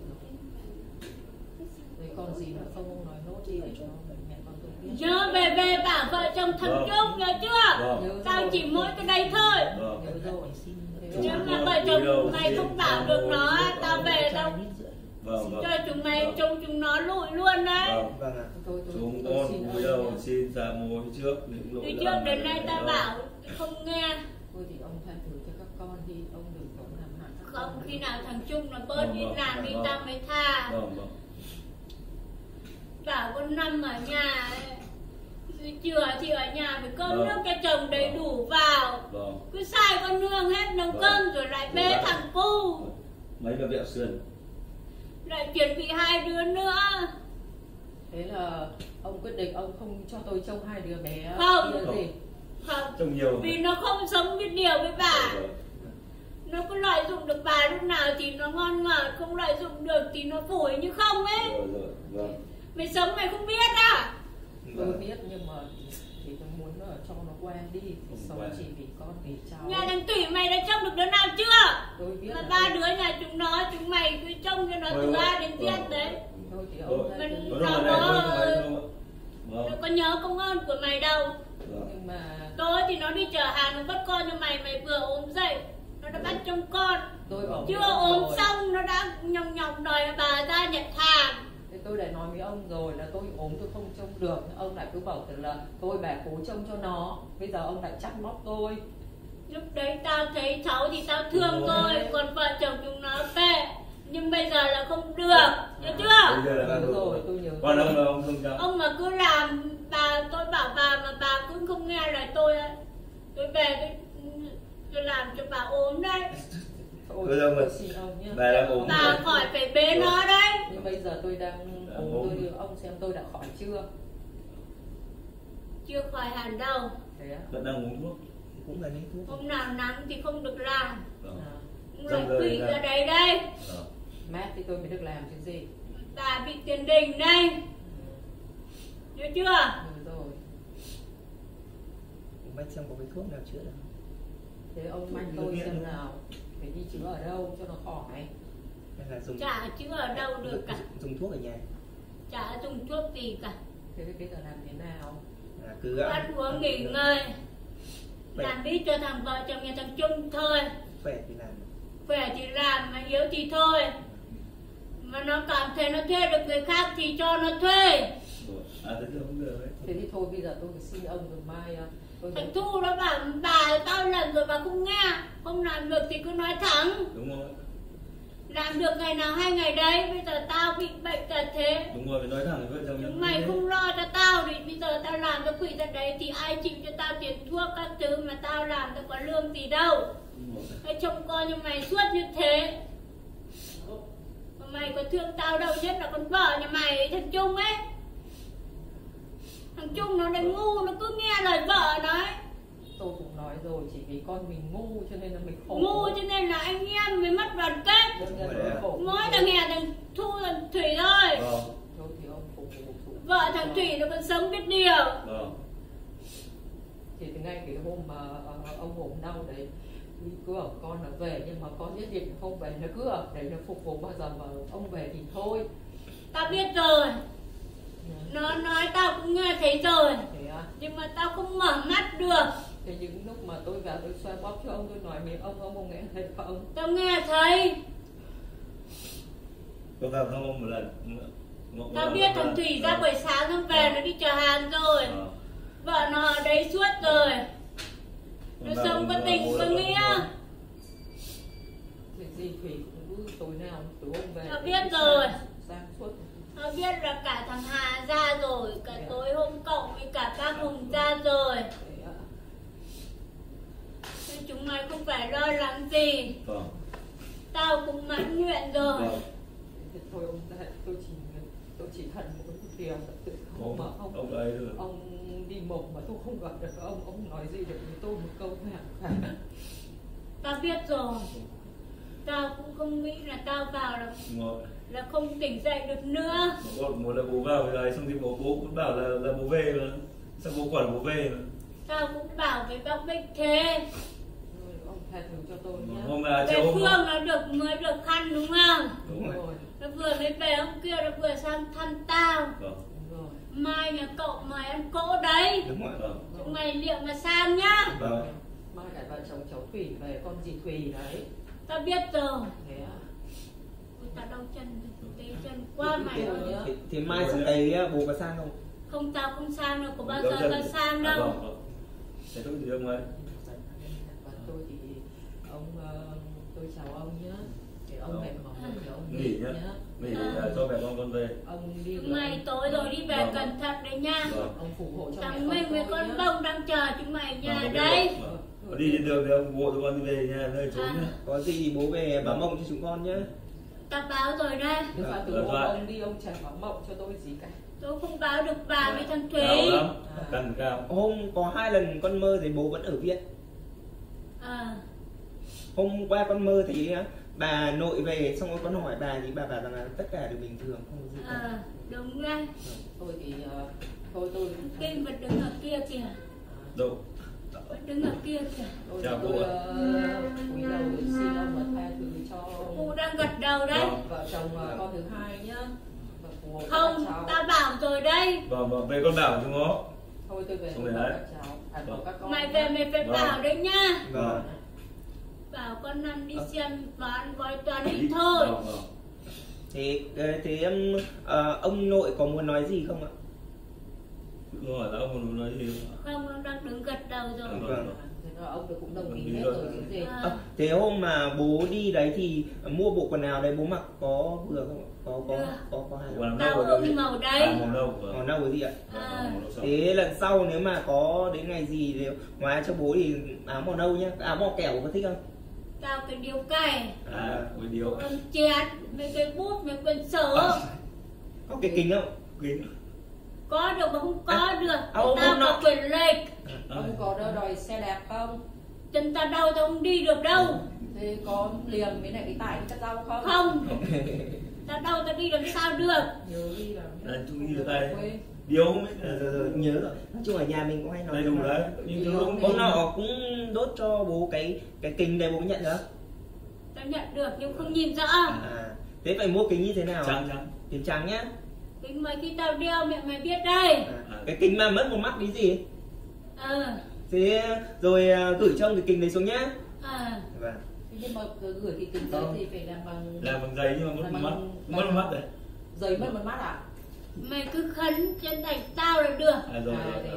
Rồi còn gì nữa không, ông nói nốt đi để cho mẹ con tôi biết. Nhớ về bảo vợ chồng thằng Trung nhớ chưa? Tao chỉ mỗi cái đây thôi. Nhớ rồi. Chứ mà vợ chồng mày không bảo được nó, tao về tao cho chúng mày trông chúng nó lụi luôn đấy. Vâng ạ. Chúng con cúi đầu xin ra môi trước những lỗi từ trước đến nay ta bảo không nghe. Thôi thì ông tha thứ cho các con đi, ông đừng có làm hại. Không, khi nào thằng Trung nó bớt đi làm đi tao mới tha. Bảo con Năm ở nhà chừa thì ở nhà với cơm nước cho chồng đầy đủ vào. Cứ sai con nương hết nấu cơm rồi lại bế thằng cu. Mấy là vẹo sườn. Lại chuẩn bị 2 đứa nữa. Thế là ông quyết định ông không cho tôi trông 2 đứa bé Không. kia gì? Không. Trông nhiều. Vì nó không sống biết điều với bà. Nó có lợi dụng được bà lúc nào thì nó ngon ngọt, không lợi dụng được thì nó phủi như không ấy. Rồi, vâng. Mày sống mày không biết à? Tôi biết nhưng mà thì tôi muốn cho nó quen đi. Sống chỉ vì con vì cháu. Nhà thằng Thủy mày đã trông được đứa nào chưa? Tôi biết Mà 3 đứa nhà chúng mày cứ trông cho nó từ A đến Z đấy. Thôi thì ông Mình thấy nó có nhớ công ơn của mày đâu. nhưng mà Tối thì nó đi chở hàng nó bắt con cho mày vừa ốm dậy nó đã bắt trông con. tôi bảo Chưa ốm xong nó đã nhòng đòi bà ra nhận hàng. thì tôi đã nói với ông rồi là tôi ốm tôi không trông được, ông lại cứ bảo là tôi bẻ cố trông cho nó. Bây giờ ông lại chắt móc tôi. Lúc đấy tao thấy cháu thì tao thương thôi, còn vợ chồng chúng nó kệ. Nhưng bây giờ là không được, nhớ chưa? Nhớ rồi, tôi nhớ. Còn ông là ông không cháu. Ông mà cứ làm bà, tôi bảo bà mà bà cũng không nghe lời tôi ấy. Tôi về tôi làm cho bà ốm đấy. Thôi, tôi xin ông nhé. Bà khỏi phải bế nó đấy. Nhưng bây giờ tôi đang ốm, ông xem tôi đã khỏi chưa? Chưa khỏi hẳn đâu. Thế á? Vẫn đang uống thuốc. Cũng là lấy thuốc. Hôm nào nắng thì không được làm. Rồi. Người quỷ ở đấy đây. Mát thì tôi mới được làm chứ gì. Bà bị tiền đình đây. Nhớ chưa? Nhớ rồi. Bác xem có cái thuốc nào chữa được. Thế ông manh tôi xem nào. Phải đi chữa ở đâu cho nó khỏi. Hay là dùng Chả chữa ở đâu được cả. Dùng thuốc ở nhà. Chả dùng thuốc gì cả. Thế bây giờ làm thế nào? Cứ ăn uống nghỉ ngơi. Làm đi cho thằng vợ chồng nhà thằng Trung thôi. Khỏe thì làm. Khỏe thì làm, mà yếu thì thôi. Mà nó cảm thấy nó thuê được người khác thì cho nó thuê. Thế thì không được đấy. Thế thì thôi bây giờ tôi phải xin ông rồi mai Thằng Thu nó bảo bà tao lần rồi bà không nghe. Không làm được thì cứ nói thẳng. Đúng rồi. Làm được ngày nào 2 ngày đấy. Bây giờ tao bị bệnh tật thế. Đúng rồi, phải nói thẳng với vợ chồng. Chúng mày không lo cho tao thì bây giờ tao làm cho quỷ ra đấy thì ai chịu cho tao tiền thuốc các thứ mà tao làm tao có lương gì đâu. Mày trông con như mày suốt như thế. Mà mày có thương tao đâu, nhất là con vợ nhà mày, thằng Trung ấy. Thằng Trung nó đánh ngu, nó cứ nghe lời vợ nó ấy. Tôi cũng nói rồi, chỉ vì con mình ngu cho nên là mình khổ. Ngu cho nên là anh em mới mất đoàn kết. Mỗi thằng Hè, thằng Thu, thằng Thủy thôi. Thôi thì ông phục vụ. Vợ thằng Thủy nó còn sống biết điều. Thì ngay cái hôm mà ông ốm đau đấy, cứ ở con là về, nhưng mà con nhất định không về, nó cứ ở đấy nó phục vụ, bao giờ mà ông về thì thôi. Tao biết rồi. Nó nói tao cũng nghe thấy rồi. Thế à? Nhưng mà tao không mở mắt được. Thế những lúc mà tôi vào tôi xoa bóp cho ông, tôi nói với ông nghe thấy không? Tao nghe thấy. Có vào thăm ông một lần. Tao biết thằng Thủy ra buổi sáng nó về nó đi chở hàng rồi. Vợ nó ở đấy suốt rồi. Nó sống có tình có nghĩa. Thì gì Thủy cũng cứ tối nào từ ông về. Tao biết rồi. Sáng suốt. Tao biết là cả thằng Hà ra rồi. Cả tối hôm cậu với cả các Hùng ra rồi. Nên chúng mày không phải lo lắng gì. Tao cũng mãn nguyện rồi. Thì thôi ông tôi chỉ thần một cái điều không mà ông đi mộc mà tôi không gặp được ông nói gì được với tôi một câu nào cả. Tao biết rồi. Tao cũng không nghĩ là tao vào là không tỉnh dậy được nữa. Một là bố vào rồi, xong thì bố cũng bảo là bố về mà. Sao bố quản bố về mà. Tao cũng bảo với bác Bích thế. Ông tha thứ cho tôi nhé. Về Phương nó mới được khăn đúng không? Đúng rồi. Nó vừa mới về hôm kia nó vừa sang thăm tao. Đúng rồi. Mai nhà cậu mời ăn cỗ đấy. Đúng rồi. Chúng mày liệu mà sang nhá. Mai lại vợ chồng cháu Thủy về, con dì Thủy đấy. Tao biết rồi. Thế à? Tao đau chân, tí chân qua mày rồi nhá. Thì mai sang đấy bố có sang không? Không, tao không sang đâu, có bao giờ tao sang đâu. Thế tôi thì ông ấy. Tôi thì tôi chào ông nhé. Để ông mệt mỏi thì ông nghỉ nhá. Nghỉ cho mẹ con về. Ông đi. Chúng mày tối rồi đi về cẩn thận đấy nha. Ông phù hộ cho thằng Minh với con Bông đang chờ chúng mày nhà đấy. Có đi trên đường thì ông bộ tụi con đi về nhà nơi trốn nhá. Có gì thì bố về báo mộng cho chúng con nhé. Ta báo rồi đây. Nhưng mà từ hôm ông đi ông chẳng báo mộng cho tôi gì cả. Tôi không báo được bà với thằng Thúy. Cao lắm, cần cao. Hôm có 2 lần con mơ thấy bố vẫn ở viện. Hôm qua con mơ thấy bà nội về, xong rồi con hỏi bà thì bà bảo rằng là tất cả đều bình thường, không có gì cả. Đúng rồi. Thôi thì thôi tôi Kinh vật đứng ở kia kìa. Đâu? Vẫn đứng ở kia kìa. Chào cô ạ. Quý đầu xin ông mà tha thứ cho Cô đang gật đầu đấy. vợ chồng con thứ hai nhá. Không, ta bảo rồi đây. Vâng, về con bảo chúng nó. Thôi tôi về Không các cháu. Các con Mày về mày phải bảo đấy nhá. Vâng. Bảo con nằm đi xem toán bói toán đi thôi. Thế ông nội có muốn nói gì không ạ? Tôi hỏi là ông muốn nói gì không? Ông đang đứng gật đầu rồi. Vâng. Ông cũng đồng ý hết rồi chứ gì. Thế hôm mà bố đi đấy thì mua bộ quần áo đấy bố mặc có vừa không ạ? Có hay không? Tao ưng màu đấy. Màu nâu cái gì ạ? Thế lần sau nếu mà có đến ngày gì thì ngoài cho bố thì áo màu nâu nhá. Áo màu kẻo có thích không? Tao cái điếu cày. cái điếu. Con chén, mấy cái bút, mấy quyển sổ. Có cái kính không? Kính. Có được mà không có được. Ông Tao có quyền lệch. Ông có đòi xe đạp không? Chân ta đau tao không đi được đâu. Thế có liềm với lại cái tải cắt rau không? Không. Ta đau ta đi làm sao được. Nhớ đi là chú đi được tay. Điếu không biết. Rồi, nhớ rồi. Nói chung ở nhà mình cũng hay nói đầy đủ đấy. Nhưng hôm nào cũng đốt cho bố cái kính này bố nhận được. Tao nhận được nhưng không nhìn rõ. Thế phải mua kính như thế nào? Trắng. Kính trắng nhá. Kính mấy khi tao đeo mẹ mày biết đây. Cái kính mà mất một mắt cái gì? Thế rồi gửi cho ông cái kính đấy xuống nhá. Vâng. Nhưng mà gửi cái kính giấy thì phải làm bằng giấy nhưng mà mất một mắt đấy. Giấy mất một mắt à? Mày cứ khấn trên tay tao là được. Thế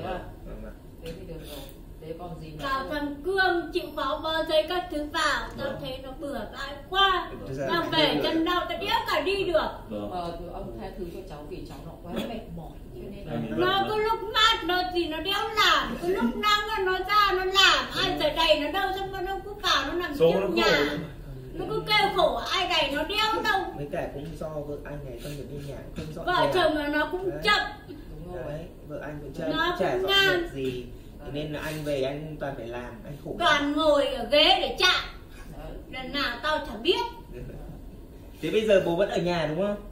thì được rồi. Thế còn gì nữa? Bảo thằng Cương chịu khó bó giấy các thứ vào. Tao thấy nó bừa bãi quá. Tao về chân đau tao đéo cả đi được. Ông tha thứ cho cháu vì cháu nó quá mệt mỏi. Nó cứ lúc mát nó thì nó đéo làm. Cứ lúc nắng nó ra nó làm. Ai giờ đầy nó đâu xong nó cứ vào nó nằm trước nhà. Nó cứ kêu khổ ai đầy nó đéo đâu. Mấy cả cũng do vợ anh này không được đi nhà không dọn vợ chồng là nó cũng chậm. Đấy, vợ anh cũng chả dọn việc gì. Nên là anh về anh toàn phải làm, anh khổ. Toàn ngồi ở ghế để chạm. Lần nào tao chả biết. Thế bây giờ bố vẫn ở nhà đúng không?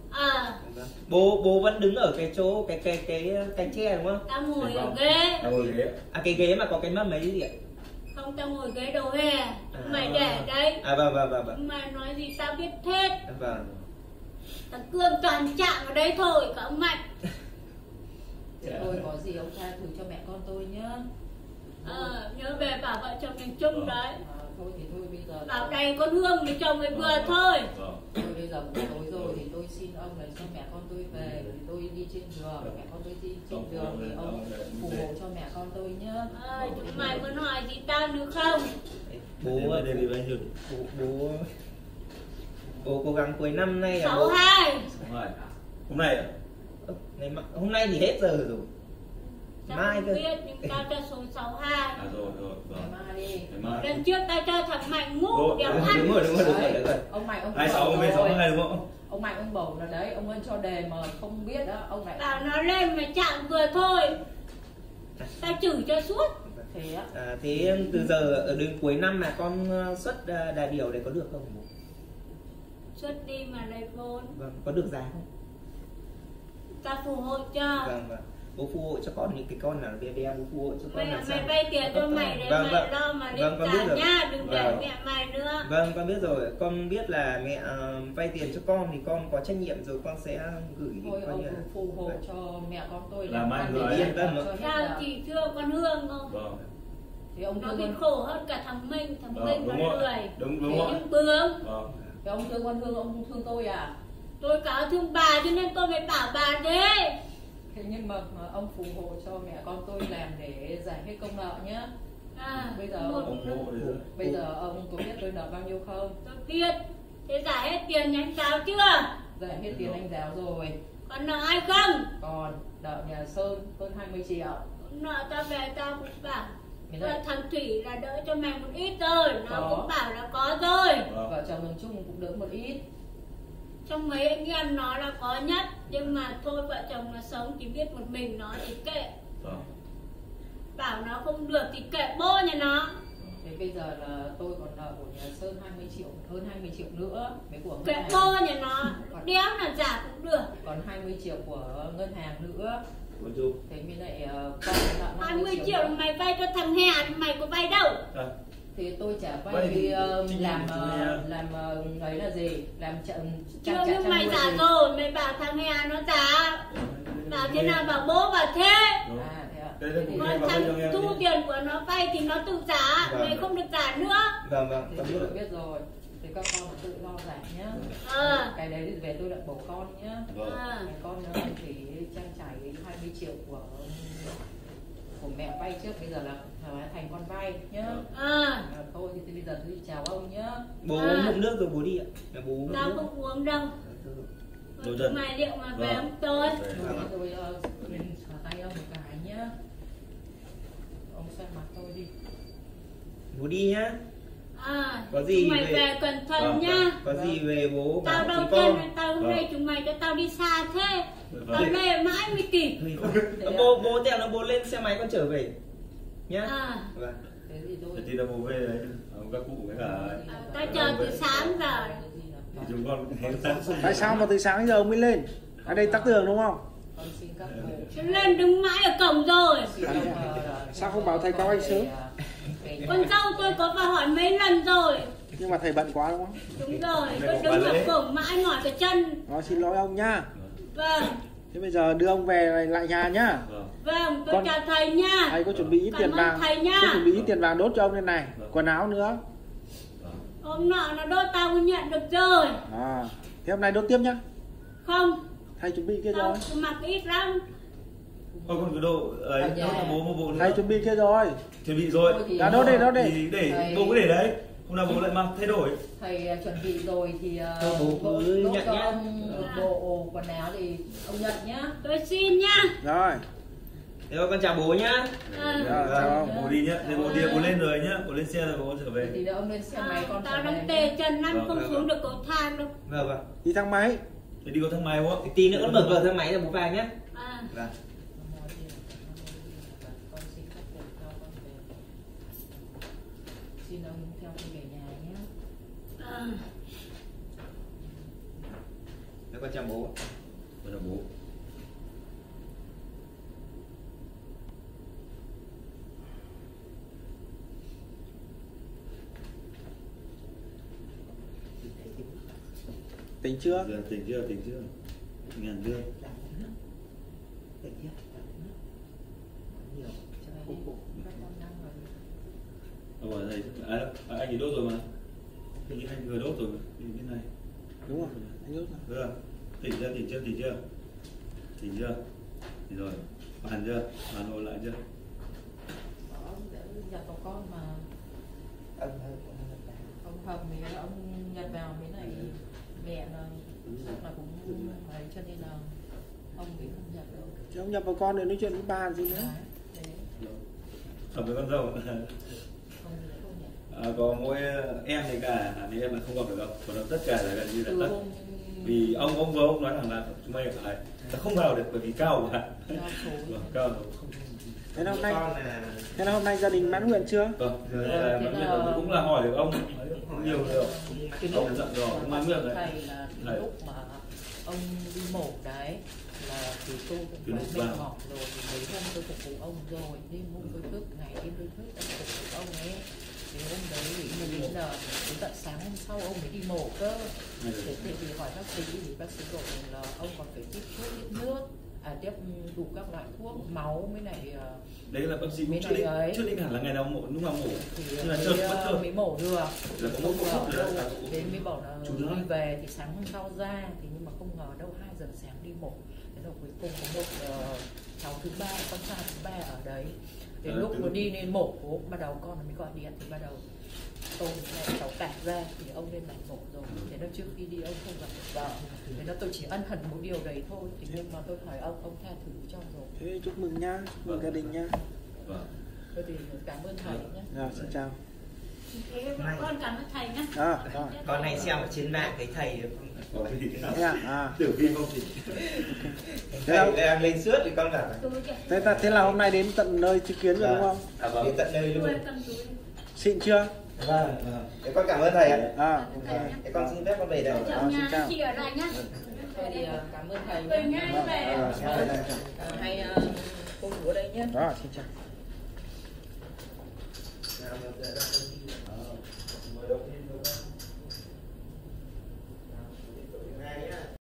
Bố vẫn đứng ở cái chỗ cái cánh tre đúng không? Tao ngồi ở ghế. Cái ghế mà có cái mâm mấy gì ạ? Không, tao ngồi ghế đầu hè. Mày để đấy. Vâng. Mày nói gì tao biết hết. Vâng. Thằng Cương toàn chạm vào đấy thôi, cả ông Mạnh. Thôi có gì ông tha thứ cho mẹ con tôi nhá. Nhớ về bảo vợ chồng mình chung đấy. Thôi thì thôi bây giờ bảo đầy con Hương để chồng người vừa thôi. Thôi bây giờ cũng tối rồi thì tôi xin ông này cho mẹ con tôi về. Thì tôi đi trên đường, mẹ con tôi đi trên đường thì ông phù hộ cho mẹ con tôi nhá. Mày muốn hỏi gì tao nữa không? Bố cố gắng cuối năm nay là 62. Hôm nay à? Hôm nay thì hết giờ rồi. Tao mai không cơ. biết nhưng tao cho số 62. Rồi. Mai đi. Lần trước tao cho thằng Mạnh ngủ đéo ăn. Đúng rồi. Ông Mạnh ông 26 về 62 đúng không? Ông Mạnh ông bầu là đấy, ông ơn cho đề mà không biết đó, ông lại bảo nó lên mà chạm vừa thôi. Tao chửi cho suốt. Thế á. Thế từ giờ ở đến cuối năm mà con xuất đà điểu đấy có được không bố? Xuất đi mà lấy vốn. Vâng, có được giá không? Ta phù hộ cho. Vâng. Bố phù hộ cho con những cái con nào bé bố phù hộ cho con làm sao? Mày vay tiền cho mày để mày lo mà đến trả nha, đừng để mẹ mày nữa. Vâng, con biết rồi. Con biết là mẹ vay tiền cho con thì con có trách nhiệm rồi, con sẽ gửi. Thôi ông phù hộ cho mẹ con tôi làm ăn để yên tâm. Tao chỉ thương con Hương thôi. Vâng. Thì ông nó bị khổ hơn cả thằng Minh nó lười. Đúng rồi. Nhưng bướng. Thì ông thương con Hương, ông thương tôi à? Tôi cả thương bà cho nên tôi mới bảo bà thế. Thế nhưng mà ông phù hộ cho mẹ con tôi làm để giải hết công nợ nhá. Bây giờ ông có biết tôi nợ bao nhiêu không? Tôi biết. Thế giải hết tiền nhà anh Giáo chưa? Giải hết tiền anh Giáo rồi. Còn nợ ai không? Còn nợ nhà Sơn hơn 20 triệu. Nợ tao về tao cũng bảo. Thằng Thủy là đỡ cho mày một ít rồi, nó cũng bảo là có rồi. Vợ chồng thằng Trung cũng đỡ một ít. Trong mấy anh em nó là có nhất, nhưng mà thôi vợ chồng nó sống chỉ biết một mình nó thì kệ. Bảo nó không được thì kệ bố nhà nó. Thế bây giờ là tôi còn nợ của nhà Sơn 20 triệu, hơn 20 triệu nữa. Mấy của kệ bố nhà nó, đéo là giả cũng được. Còn 20 triệu của ngân hàng nữa. Thế mới lại con nợ 20 triệu là mày vay cho thằng Hè, mày có vay đâu. Thì tôi trả vay làm ấy là gì? Làm chưa nhưng mày trả rồi, mày bảo thằng Hè nó trả. Bảo thế nào bảo bố bảo thế. Còn thằng thu tiền của nó vay thì nó tự trả, mày không được trả nữa. Thì tôi đã biết rồi. Thì các con tự lo giải nhá. Cái đấy thì về tôi lại bổ con nhá. Cái con nữa thì trang trải 20 triệu của mẹ vay trước, bây giờ là thành con vay nhá. Thôi thì bây giờ tôi chào ông nhá. Bố uống nước rồi bố đi ạ. Tao không uống đâu. Mày liệu mà về ông tôi. Tôi xả tay ông một cái nhá. Ông xem mặt tôi đi. Bố đi nhá. Có gì mày về cẩn thận nhá. Có gì về bố tao đâu chân này, tao hôm nay chúng mày cho tao đi xa thế. Tao lê mãi mới kịp. Bố tèo nó bố lên xe máy con trở về nhá. Thế thì là bố về đấy, các cụ với cả tao chờ từ sáng rồi. Chúng con tại sao mà từ sáng giờ mới lên? Ở đây tắc tường đúng không? Lên đứng mãi ở cổng rồi. Sao không bảo thầy có anh sớm? Con dâu tôi có vào hỏi mấy lần rồi. Nhưng mà thầy bận quá đúng không? Đúng rồi, tôi đứng ở cổng mãi mỏi cái chân. Xin lỗi ông nhá. Vâng. Thế bây giờ đưa ông về lại nhà nhá. Vâng, tôi chào thầy nha. Thầy có chuẩn bị ít tiền vàng. Có chuẩn bị ít tiền vàng đốt cho ông lên này. Quần áo nữa. Hôm nọ nó đốt tao cũng nhận được rồi. Thế hôm nay đốt tiếp nhá. Không. Thầy chuẩn bị kia rồi. Tao mặc ít lắm. còn cái đồ ấy đốt cho bố một bộ nữa. Thầy chuẩn bị kia rồi. Chuẩn bị rồi. Đốt đi. Để bố cứ để đấy. Hôm nào bố lại mang thay đổi. Thầy chuẩn bị rồi thì bố nhận cho nhá. ông bộ quần áo thì ông nhận nhá. Tôi xin nhá. Rồi. Thế con chào bố nhá. Bố đi nhá. Thế bố lên rồi nhá. Bố lên xe rồi bố trở về. Thì ông lên xe máy con. Tao đang tê chân lắm, không xuống được cầu thang đâu. Vâng. Đi thang máy. Thế đi có thang máy không? Tí nữa con mở cửa thang máy rồi bố vào nhá. Vâng. Xin ông theo tôi về nhà nhé. Để con chào bố. Con chào bố. Tỉnh chưa? Tỉnh chưa? Ngàn chưa? Ở đây anh ấy đốt rồi mà. Hình như anh vừa đốt rồi cái này. Đúng rồi, anh đốt rồi. Tỉnh chưa? Tỉnh rồi. Bàn chưa? Bàn ngồi lại chưa? Nhà có con mà. Ông Hồng thì ông nhập vào cái này mẹ là chắc là cũng phải cho nên là ông thì không nhập được. Chứ ông nhập vào con để nói chuyện với bà gì nữa. Hợp với con dâu. Có mỗi em thì cả thì em là không gặp được đâu, còn tất cả là gần như là tất. Vì ông với ông nói rằng là chúng mày phải không vào được bởi vì cao mà. Cao không. Thế là hôm nay gia đình mãn nguyện chưa? Mãn nguyện cũng là hỏi được ông nhiều rồi. Ông giận rồi, ông mãn nguyện đấy. Thầy là lúc mà ông đi mổ đấy là thì tôi cũng phải mệt mỏi rồi, thì mấy hôm tôi phục vụ ông rồi, đêm hôm tôi thức, ngày đêm tôi thức tôi phục vụ ông ấy. Thì hôm đấy thì đến giờ đến tận sáng hôm sau ông mới đi mổ cơ. Thế thì hỏi bác sĩ thì bác sĩ bảo là ông còn phải tiếp thuốc, tiếp nước, tiếp đủ các loại thuốc, máu mới lại. Đấy là bác sĩ cũng chưa định hẳn là ngày nào mổ, lúc nào mổ. Nhưng mà chợt mới mổ được. Là có một thuốc đến mới bảo là đi về thì sáng hôm sau ra, thì nhưng mà không ngờ đâu 2 giờ sáng đi mổ. Thế rồi cuối cùng có một cháu thứ ba, con trai thứ ba ở đấy. Đến lúc mà đi lên mổ, bắt đầu con mới gọi điện thì bắt đầu tôi này cháu tạt ra thì ông lên làm mổ rồi. Thế nên trước khi đi ông không gặp được vợ. Thế nên tôi chỉ ân hận một điều đấy thôi. Thì nhưng mà tôi hỏi ông tha thứ cho rồi. Thế chúc mừng nha, chúc mừng gia đình nha. Thôi thì cảm ơn thầy nhé. Rồi, xin chào. Thế con cảm ơn thầy nhé. Rồi. Con này xem ở trên mạng thấy thầy được không? Thế à? Tiểu Kim không thì Thầy đang lên suốt thì con bảo Thế là hôm nay đến tận nơi chứng kiến rồi đúng không? vâng. đến tận nơi luôn. Xịn chưa? Vâng. Thế con cảm ơn thầy ạ. Ok. Thế con xin phép con về đây. Xin chào. Chị ở đây nhá. Thôi thì cảm ơn thầy Về nhé. nha, về. Hay cô chú ở đây nhé. Rồi, xin chào.